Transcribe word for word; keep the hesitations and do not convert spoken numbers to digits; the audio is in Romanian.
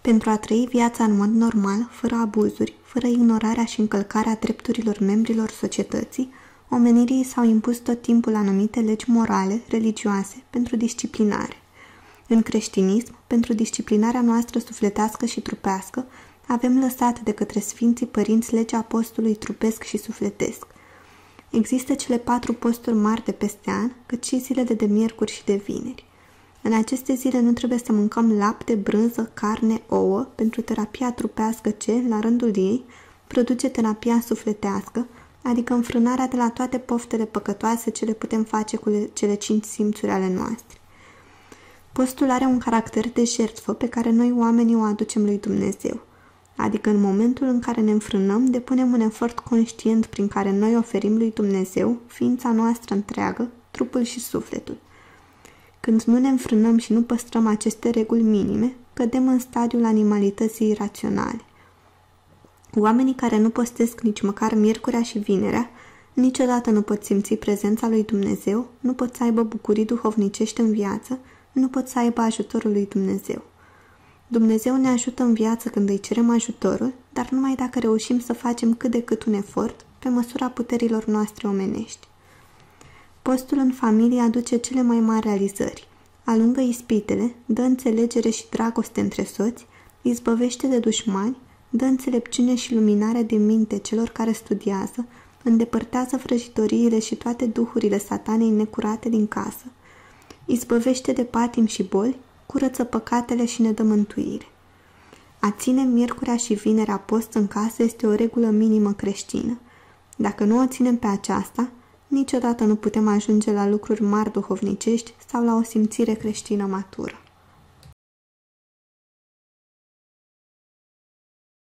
Pentru a trăi viața în mod normal, fără abuzuri, fără ignorarea și încălcarea drepturilor membrilor societății, omenirii s-au impus tot timpul anumite legi morale, religioase, pentru disciplinare. În creștinism, pentru disciplinarea noastră sufletească și trupească, avem lăsat de către Sfinții Părinți legea postului trupesc și sufletesc. Există cele patru posturi mari de peste an, cât și zilele de miercuri și de vineri. În aceste zile nu trebuie să mâncăm lapte, brânză, carne, ouă, pentru terapia trupească ce, la rândul ei, produce terapia sufletească, adică înfrânarea de la toate poftele păcătoase ce le putem face cu cele cinci simțuri ale noastre. Postul are un caracter de jertfă pe care noi oamenii o aducem lui Dumnezeu, adică în momentul în care ne înfrânăm, depunem un efort conștient prin care noi oferim lui Dumnezeu ființa noastră întreagă, trupul și sufletul. Când nu ne înfrânăm și nu păstrăm aceste reguli minime, cădem în stadiul animalității iraționale. Oamenii care nu postesc nici măcar miercurea și vinerea, niciodată nu pot simți prezența lui Dumnezeu, nu pot să aibă bucurii duhovnicești în viață, nu pot să aibă ajutorul lui Dumnezeu. Dumnezeu ne ajută în viață când îi cerem ajutorul, dar numai dacă reușim să facem cât de cât un efort, pe măsura puterilor noastre omenești. Postul în familie aduce cele mai mari realizări. Alungă ispitele, dă înțelegere și dragoste între soți, izbăvește de dușmani, dă înțelepciune și luminare de minte celor care studiază, îndepărtează vrăjitoriile și toate duhurile satanei necurate din casă, izbăvește de patim și boli, curăță păcatele și ne dă mântuire. A ține miercurea și vinerea post în casă este o regulă minimă creștină. Dacă nu o ținem pe aceasta, niciodată nu putem ajunge la lucruri mari duhovnicești sau la o simțire creștină matură.